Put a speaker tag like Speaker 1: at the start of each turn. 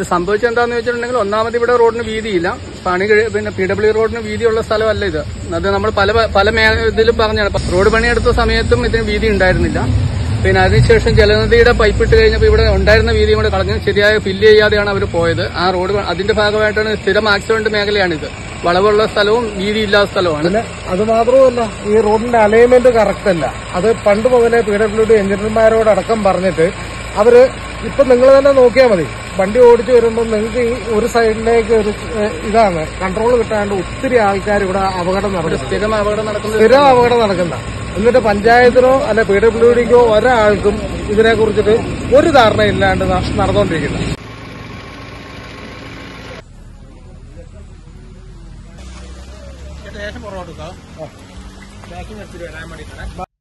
Speaker 1: ഇത് സംഭവിച്ചെന്താന്ന് വെച്ചിട്ടുണ്ടെങ്കിൽ ഒന്നാമത് ഇവിടെ റോഡിന് വീതിയില്ല. പിന്നെ PW റോഡിന് വീതിയുള്ള സ്ഥലമല്ല ഇത്. അത് നമ്മൾ പല ഇതിലും പറഞ്ഞാണ്. റോഡ് പണിയെടുത്ത സമയത്തും ഇതിന് വീതി ഉണ്ടായിരുന്നില്ല. പിന്നെ അതിനുശേഷം ജലനിധിയുടെ പൈപ്പ് ഇട്ട് കഴിഞ്ഞപ്പോൾ ഇവിടെ ഉണ്ടായിരുന്ന വീതിയും കൂടെ കളഞ്ഞ് ശരിയായ ഫില്ല് ചെയ്യാതെയാണ് അവർ പോയത്. ആ റോഡ് അതിന്റെ ഭാഗമായിട്ടാണ് സ്ഥിരം ആക്സിഡന്റ് മേഖലയാണിത്. വളവുള്ള സ്ഥലവും വീതിയില്ലാത്ത സ്ഥലവുമാണ്.
Speaker 2: അത് മാത്രമല്ല, ഈ റോഡിന്റെ അലൈൻമെന്റ് കറക്റ്റ് അല്ല. അത് പണ്ട് മുതലേ PWD എഞ്ചിനീയർമാരോട് അടക്കം പറഞ്ഞിട്ട് അവര് ഇപ്പൊ നിങ്ങൾ തന്നെ നോക്കിയാൽ മതി. വണ്ടി ഓടിച്ചു വരുമ്പോൾ നിങ്ങൾക്ക് ഈ ഒരു സൈഡിലേക്ക് ഒരു ഇതാണ് കൺട്രോൾ കിട്ടാണ്ട് ഒത്തിരി ആൾക്കാർ ഇവിടെ അപകടം നടക്കും.
Speaker 1: സ്ഥിരം അപകടം
Speaker 2: നടക്കുന്ന എന്നിട്ട് പഞ്ചായത്തിനോ അല്ലെ PWDക്കോ ഒരാൾക്കും ഇതിനെ കുറിച്ചിട്ട് ഒരു ധാരണയില്ലാണ്ട് നടന്നുകൊണ്ടിരിക്കുന്നത്.
Speaker 1: ദേശം പുറകോട്ട്